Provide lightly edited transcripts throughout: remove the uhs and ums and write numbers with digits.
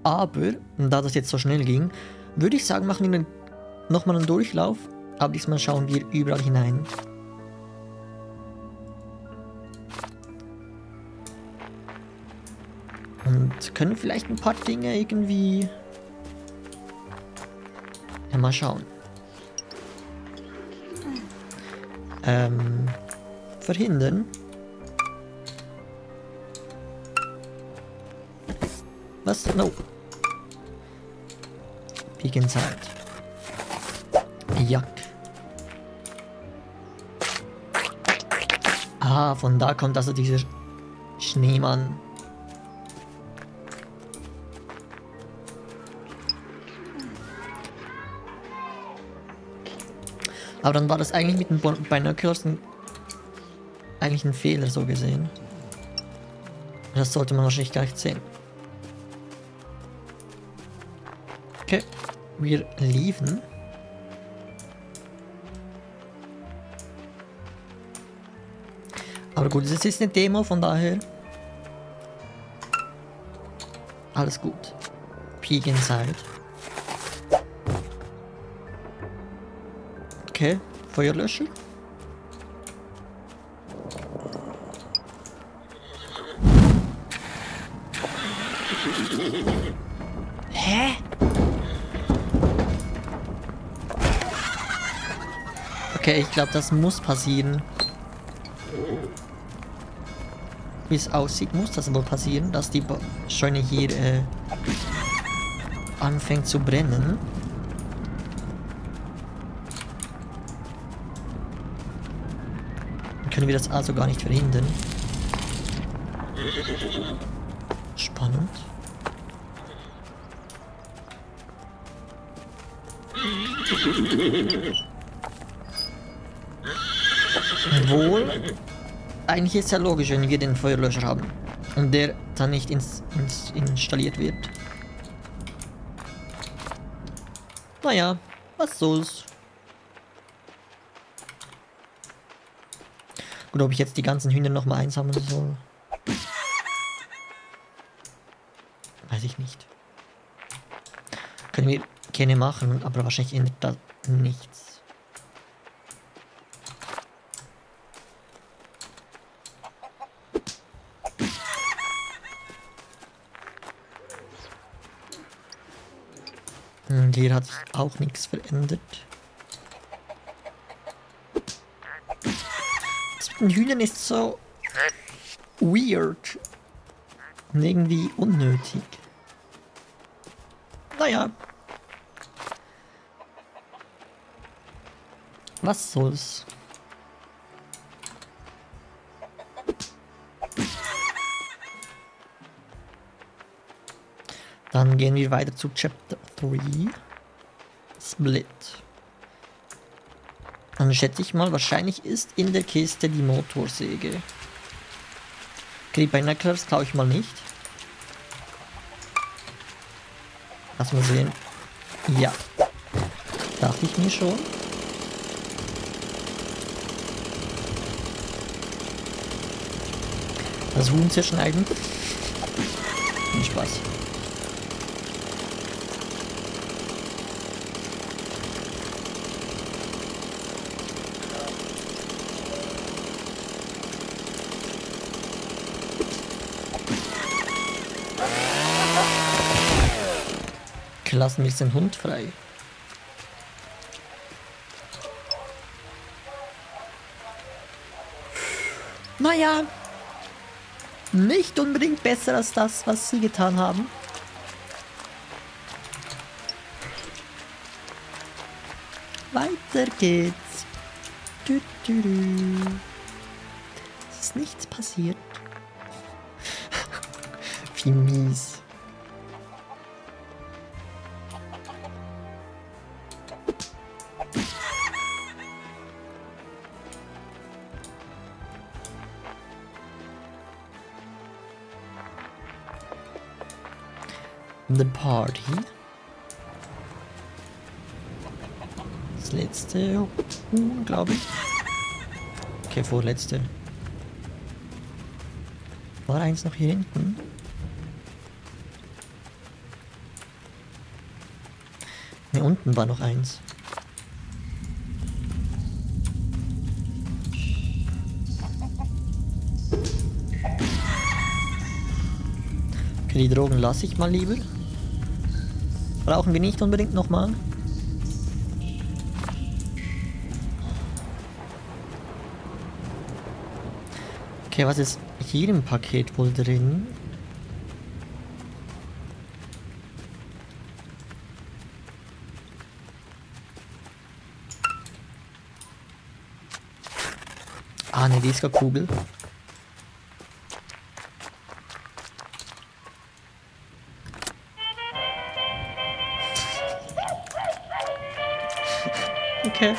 Aber, da das jetzt so schnell ging, würde ich sagen, machen wir nochmal einen Durchlauf. Aber diesmal schauen wir überall hinein. Und können vielleicht ein paar Dinge irgendwie... Ja, mal schauen. Verhindern. Was? No. Peek inside. Jack. Ah, von da kommt also dieser Schneemann. Aber dann war das eigentlich mit den Binoculars eigentlich ein Fehler, so gesehen. Das sollte man wahrscheinlich gleich sehen. Okay, wir leaven. Aber gut, es ist eine Demo, von daher... Alles gut. Peek inside. Okay, Feuerlöscher. Hä? Okay, ich glaube, das muss passieren. Wie es aussieht, muss das wohl passieren, dass die Scheune hier anfängt zu brennen. Dann können wir das also gar nicht verhindern. Spannend. Wohl, eigentlich ist es ja logisch, wenn wir den Feuerlöscher haben und der dann nicht installiert wird. Naja, was soll's. Gut, ob ich jetzt die ganzen Hühner nochmal einsammeln soll, weiß ich nicht. Können wir gerne machen, aber wahrscheinlich ändert das nichts. Hier hat sich auch nichts verändert. Das mit den Hühnern ist so weird und irgendwie unnötig. Naja. Was soll's? Dann gehen wir weiter zu Chapter 3. Split. Dann schätze ich mal, wahrscheinlich ist in der Kiste die Motorsäge. Okay, die Binoculars glaube ich mal nicht. Lass mal sehen. Ja. Dachte ich mir schon. Das Huhn zerschneiden. Viel Spaß. Lassen wir den Hund frei. Naja, nicht unbedingt besser als das, was sie getan haben. Weiter geht's. Du, du, du. Es ist nichts passiert. Wie mies. The Party. Das letzte Huhn, glaube ich. Okay, vorletzte. War eins noch hier hinten? Hier unten war noch eins. Okay, die Drogen lasse ich mal lieber. Brauchen wir nicht unbedingt nochmal. Okay, was ist hier im Paket wohl drin? Ah, ne, Disco-Kugel. Okay.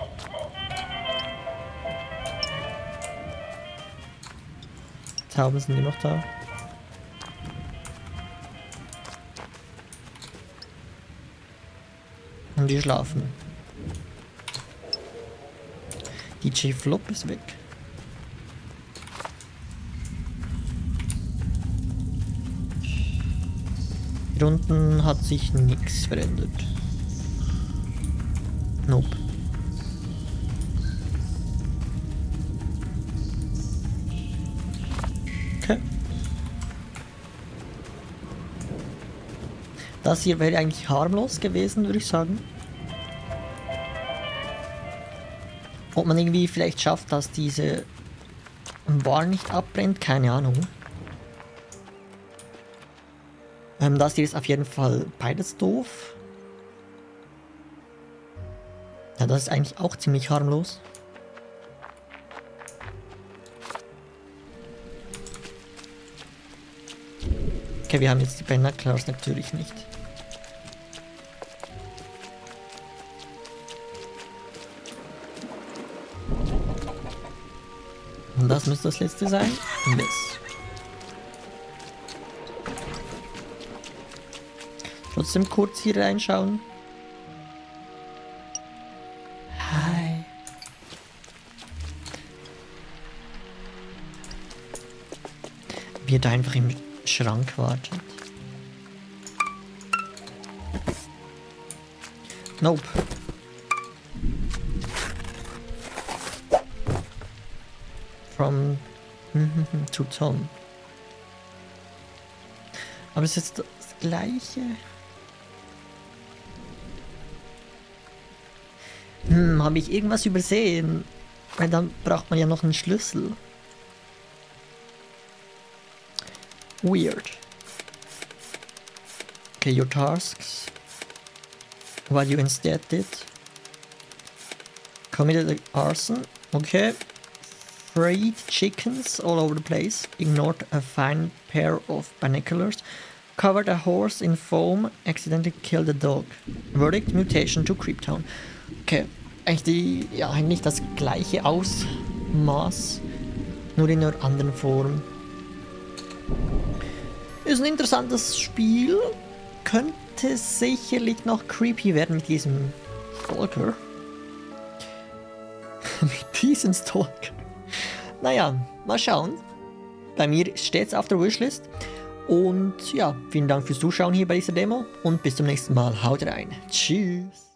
Tauben sind immer noch da. Und die schlafen. DJ Flop ist weg. Hier unten hat sich nichts verändert. Nope. Okay. Das hier wäre eigentlich harmlos gewesen, würde ich sagen. Ob man irgendwie vielleicht schafft, dass diese Bar nicht abbrennt, keine Ahnung. Das hier ist auf jeden Fall beides doof. Ja, das ist eigentlich auch ziemlich harmlos. Okay, wir haben jetzt die Binoculars natürlich nicht. Und das müsste das letzte sein. Yes. Trotzdem kurz hier reinschauen. Hi. Wie er da einfach im Schrank wartet. Nope. From to Tom. Aber es ist das gleiche. Habe ich irgendwas übersehen? Weil dann braucht man ja noch einen Schlüssel. Weird. Okay, your tasks. What you instead did. Committed arson. Okay. Freed chickens all over the place. Ignored a fine pair of binoculars. Covered a horse in foam. Accidentally killed a dog. Verdict, mutation to Creeptown. Okay. Eigentlich das gleiche Ausmaß. Nur in einer anderen Form. Ist ein interessantes Spiel. Könnte sicherlich noch creepy werden mit diesem Stalker. Mit diesem Stalker. Naja, mal schauen. Bei mir steht es auf der Wishlist. Und ja, vielen Dank fürs Zuschauen hier bei dieser Demo. Und bis zum nächsten Mal. Haut rein. Tschüss.